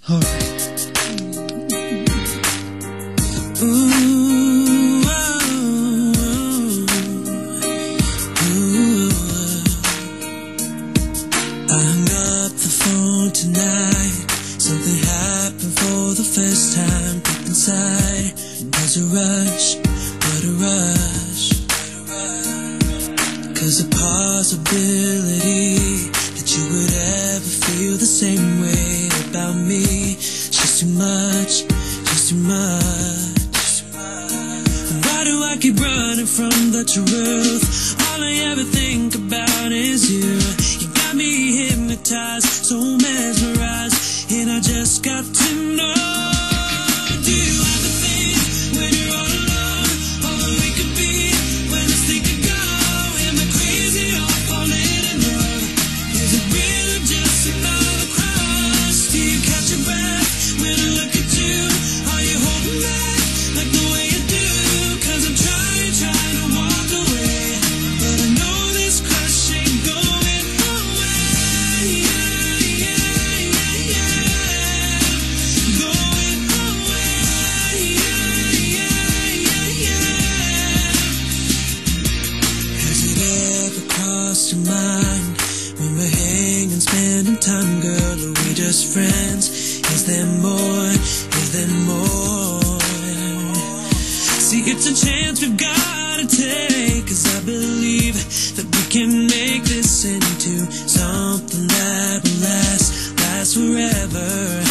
Alright. I hung up the phone tonight. Something happened for the first time deep inside. There's a rush, what a rush. Cause the possibility that you would ever feel the same way about me, just too much, just too much. Why do I keep running from the truth? All I ever think about is you. You got me hypnotized, so mesmerized, and I just got to know. Do you ever think when you're all alone, all that we could be, when this thing could go? Am I crazy or falling in love? Is it real or just another crush? Do you catch your breath when I look at you? Are you holding back like the way you do? Cause I'm trying to walk away, but I know this crush ain't going away. Going away. Has it ever crossed your mind, when we're hanging, spending time, girl, are we just friends? Is there more? Is there more? See, it's a chance we've gotta take, cause I believe that we can make this into something that will last forever.